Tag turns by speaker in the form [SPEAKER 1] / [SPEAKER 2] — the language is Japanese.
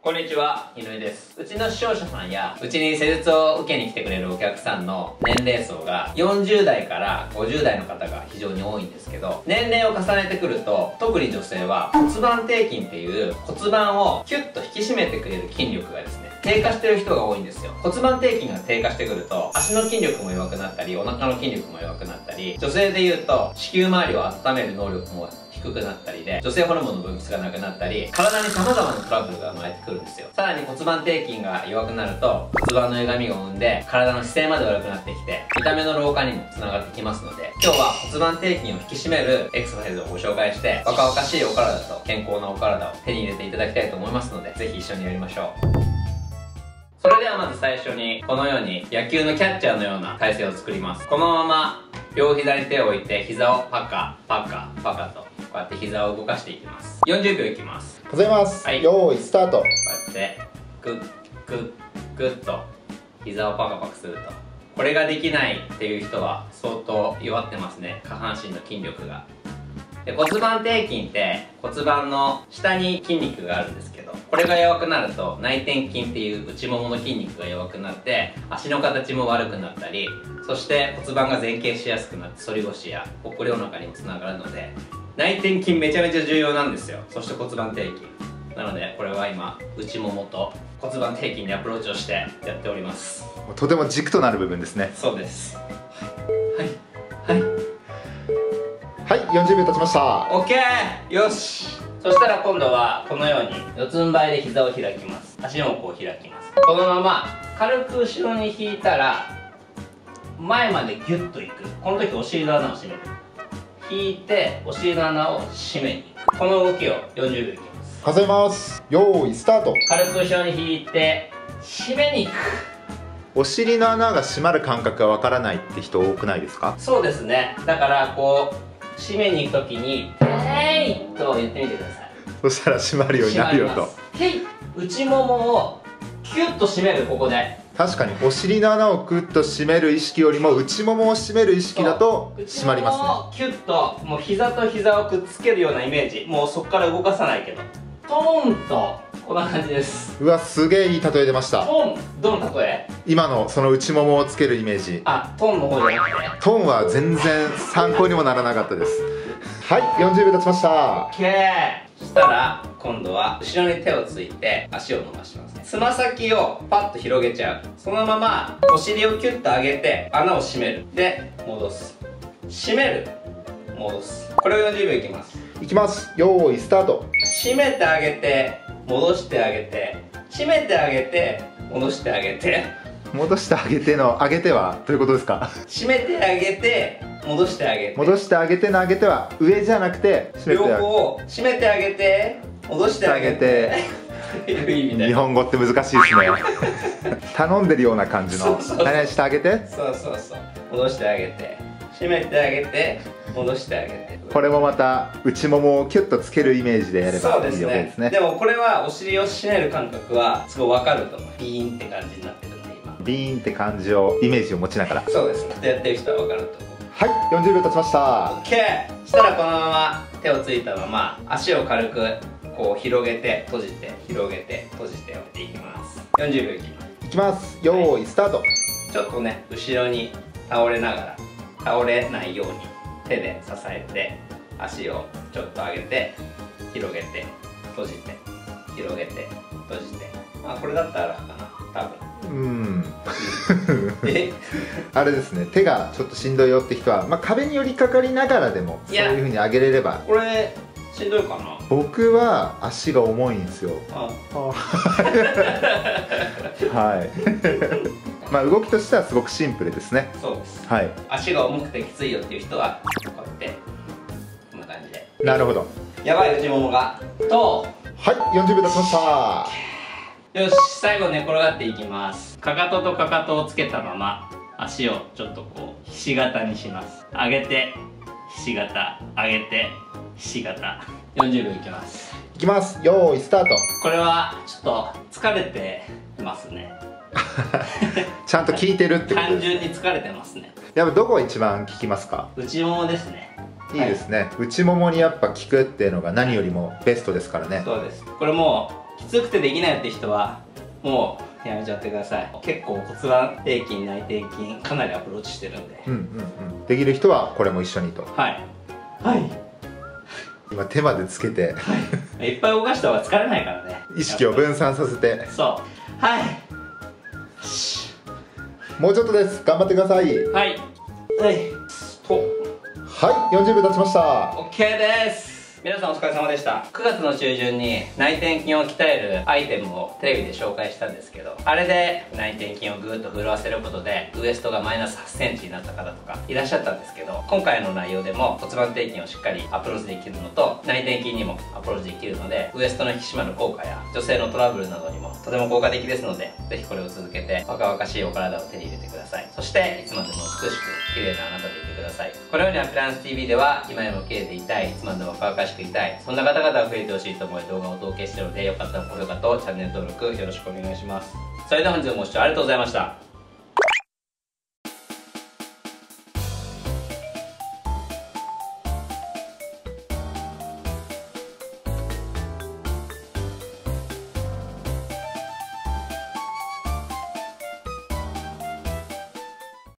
[SPEAKER 1] こんにちは、井上です。うちの視聴者さんや、うちに施術を受けに来てくれるお客さんの年齢層が40代から50代の方が非常に多いんですけど、年齢を重ねてくると、特に女性は骨盤底筋っていう骨盤をキュッと引き締めてくれる筋力がですね、低下してる人が多いんですよ。骨盤底筋が低下してくると、足の筋力も弱くなったり、お腹の筋力も弱くなったり、女性で言うと子宮周りを温める能力も低くなったりで、女性ホルモンの分泌がなくなったり、体に様々なトラブルが生まれてくるんですよ。さらに骨盤底筋が弱くなると、骨盤の歪みを生んで、体の姿勢まで悪くなってきて、見た目の老化にもつながってきますので、今日は骨盤底筋を引き締めるエクササイズをご紹介して、若々しいお体と健康なお体を手に入れていただきたいと思いますので、ぜひ一緒にやりましょう。それではまず最初に、このように野球のキャッチャーのような体勢を作ります。このまま両膝に手を置いて、膝をパカパカパカとこうやって膝を動かしていきます。40秒いきます。
[SPEAKER 2] 数えます。
[SPEAKER 1] はい、
[SPEAKER 2] 用意スタート。
[SPEAKER 1] こうやってグッグッグッと膝をパカパカすると、これができないっていう人は相当弱ってますね、下半身の筋力が。で、骨盤底筋って骨盤の下に筋肉があるんですけど、これが弱くなると内転筋っていう内ももの筋肉が弱くなって足の形も悪くなったり、そして骨盤が前傾しやすくなって反り腰やぽっこりお腹にもつながるので、内転筋めちゃめちゃ重要なんですよ。そして骨盤底筋なので、これは今内ももと骨盤底筋にアプローチをしてやっております。
[SPEAKER 2] とても軸となる部分ですね。
[SPEAKER 1] そうです。はいはい
[SPEAKER 2] はい、40秒経ちました。
[SPEAKER 1] オッケー、よし。そしたら今度はこのように四つん這いで膝を開きます。足もこう開きます。このまま軽く後ろに引いたら前までギュッといく。この時お尻の穴を締める。引いてお尻の穴を締めにいく。この動きを40秒いきます。
[SPEAKER 2] 数えます。用意スタート。
[SPEAKER 1] 軽く後ろに引いて締めにいく。
[SPEAKER 2] お尻の穴が閉まる感覚がわからないって人多くないですか？
[SPEAKER 1] そうですね。だからこう締めに行くときに「へい!」と言ってみてください。
[SPEAKER 2] そしたら閉まるようになるよと。
[SPEAKER 1] へい、内ももをキュッと締める。ここで
[SPEAKER 2] 確かにお尻の穴をクッと締める意識よりも内ももを締める意識だと締まりますね。
[SPEAKER 1] 内ももをキュッと、もう膝と膝をくっつけるようなイメージ。もうそこから動かさないけどトーンとこんな感じです。
[SPEAKER 2] うわ、すげえいい例え出ました。
[SPEAKER 1] トーン、どの例え？
[SPEAKER 2] 今のその内ももをつけるイメージ。
[SPEAKER 1] あ、トーンの方じゃなくて
[SPEAKER 2] トーンは全然参考にもならなかったです。はい、40秒経ちました。
[SPEAKER 1] オッケー。そしたら今度は後ろに手をついて足を伸ばしますね。つま先をパッと広げちゃう。そのままお尻をキュッと上げて穴を閉める。で戻す、閉める、戻す。これを40秒いきます。
[SPEAKER 2] いきます。用意スタート。
[SPEAKER 1] 閉めてあげて戻してあげて、閉めてあげて戻してあげて、
[SPEAKER 2] 戻してあげての上げてはどういうことですか？
[SPEAKER 1] 閉めてあげて戻してあげて、
[SPEAKER 2] 戻してあげての上げては上じゃなくて
[SPEAKER 1] 両方を閉めてあげて戻してあげていう意味で。
[SPEAKER 2] 日本語って難しいですね。頼んでるような感じの何してあげて、
[SPEAKER 1] そうそうそう、戻してあげて閉めてあげて戻してあげて。
[SPEAKER 2] これもまた内ももをキュッとつけるイメージでやればいいわけですね。
[SPEAKER 1] でもこれはお尻を締める感覚はすごい分かると思う。ビーンって感じになってるんで、今
[SPEAKER 2] ビーンって感じをイメージを持ちながら。
[SPEAKER 1] そうですね、やってる人は分かると思う。
[SPEAKER 2] はい、40秒経ちました。
[SPEAKER 1] OK。 そしたらこのまま手をついたまま足を軽くこう広げて閉じて広げて閉じてやっていきます。40秒いきます。
[SPEAKER 2] いきます。用意スタート。
[SPEAKER 1] ちょっとね後ろに倒れながら、倒れないように手で支えて足をちょっと上げて広げて閉じて広げて閉じて。まあこれだったら楽かな多分。
[SPEAKER 2] あれですね、手がちょっとしんどいよって人は、まあ、壁に寄りかかりながらでもそういう風に上げれれば。
[SPEAKER 1] これしんどいかな。
[SPEAKER 2] 僕は足が重いんですよ。はいまあ動きとしてはすごくシンプルですね。
[SPEAKER 1] そうです。
[SPEAKER 2] はい。
[SPEAKER 1] 足が重くてきついよっていう人はこうやってこんな感じで。
[SPEAKER 2] なるほど。
[SPEAKER 1] やばい、内ももがと。
[SPEAKER 2] はい、40秒経ちました。
[SPEAKER 1] よし、最後寝転がっていきます。かかととかかとをつけたまま足をちょっとこうひし形にします。上げてひし形、上げてひし形。40秒いきます。
[SPEAKER 2] いきます。用意スタート。
[SPEAKER 1] これはちょっと疲れてますね。
[SPEAKER 2] ちゃんと効いてるってことです。
[SPEAKER 1] 単純に疲れてますね。
[SPEAKER 2] やっぱどこが一番効きますか？
[SPEAKER 1] 内ももですね。
[SPEAKER 2] いいですね、はい、内ももにやっぱ効くっていうのが何よりもベストですからね。
[SPEAKER 1] そうです。これも
[SPEAKER 3] きつくてできないって人はもうやめちゃってください。結構骨盤底筋内転筋かなりアプローチしてるんで、
[SPEAKER 2] できる人はこれも一緒にと。
[SPEAKER 3] はいはい、
[SPEAKER 2] 今手までつけて
[SPEAKER 3] いっぱい動かした方が疲れないからね。
[SPEAKER 2] 意識を分散させて。
[SPEAKER 3] そうはい、
[SPEAKER 2] もうちょっとです。頑張ってください。
[SPEAKER 3] はいはいと、
[SPEAKER 2] はい、40秒経ちました。
[SPEAKER 3] OK です。皆さんお疲れ様でした。9月の中旬に内転筋を鍛えるアイテムをテレビで紹介したんですけど、あれで内転筋をぐーっと震わせることでウエストがマイナス8センチになった方とかいらっしゃったんですけど、今回の内容でも骨盤底筋をしっかりアプローチできるのと内転筋にもアプローチできるので、ウエストの引き締まる効果や女性のトラブルなどにもとても効果的ですので、ぜひこれを続けて若々しいお体を手に入れてください。そしていつまでも美しく綺麗なあなたでいてください。このようにアピランス TV では今よりも綺麗でいたい、いつまでも若々しくいたい、そんな方々が増えてほしいと思い動画をお届けしているので、よかったら高評価とチャンネル登録よろしくお願いします。それでは本日もご視聴ありがとうございました。